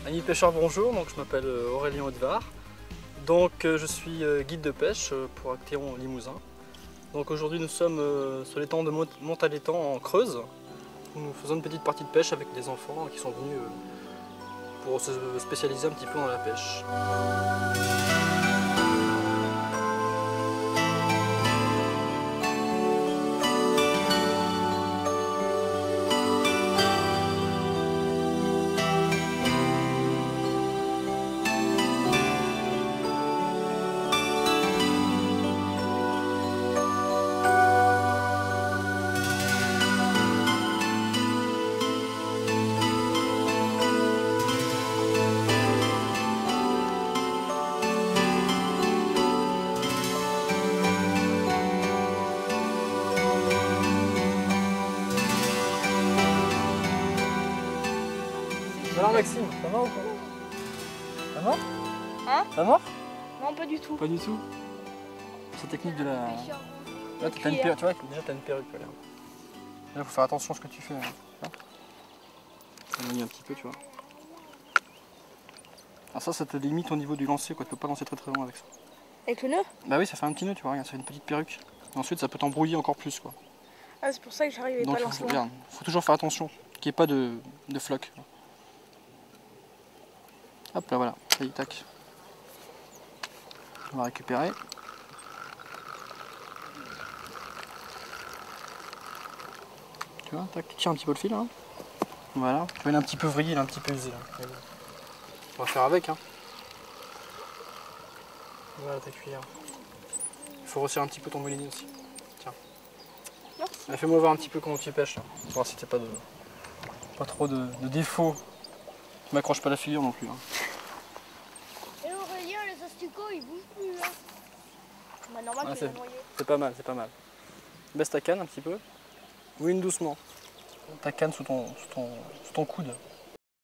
Amis pêcheurs, bonjour, donc je m'appelle Aurélien Haudevard. Donc je suis guide de pêche pour Actéon Limousin. Donc aujourd'hui nous sommes sur l'étang de Montalitan en Creuse. Nous faisons une petite partie de pêche avec des enfants qui sont venus pour se spécialiser un petit peu dans la pêche. Alors Maxime, ça va ou pas? Ça va? Hein? Ça va? Non, pas du tout. Pas du tout. Cette technique de la... Là, t'as une perruque, tu vois, déjà t'as une perruque. Là, il faut faire attention à ce que tu fais. On y un petit peu, tu vois. Alors ça te limite au niveau du lancer, quoi. Tu peux pas lancer très très loin avec ça. Avec le nœud? Bah oui, ça fait un petit nœud, tu vois, regarde, ça fait une petite perruque. Et ensuite, ça peut t'embrouiller encore plus, quoi. Ah, c'est pour ça que j'arrivais pas à lancer. Donc, faut toujours faire attention, qu'il n'y ait pas de floc. Hop là, voilà, ça y est, tac. On va récupérer. Tu vois, tac, tu tires un petit peu le fil, hein. Voilà, tu vois, il est un petit peu vrillé, il est un petit peu usé, là. On va faire avec, hein. Voilà ta cuillère. Il faut resserrer un petit peu ton moulinet aussi. Tiens. Fais-moi voir un petit peu comment tu pêches, là. Pour voir si t'as pas trop de défauts. Tu m'accroches pas la figure non plus, hein. Et Aurélien, les asticots, ils bougent plus, hein. Bah, normal, Ah, tu l'as noyé. c'est pas mal, c'est pas mal. Baisse ta canne un petit peu. Oui, doucement. Ta canne sous ton coude.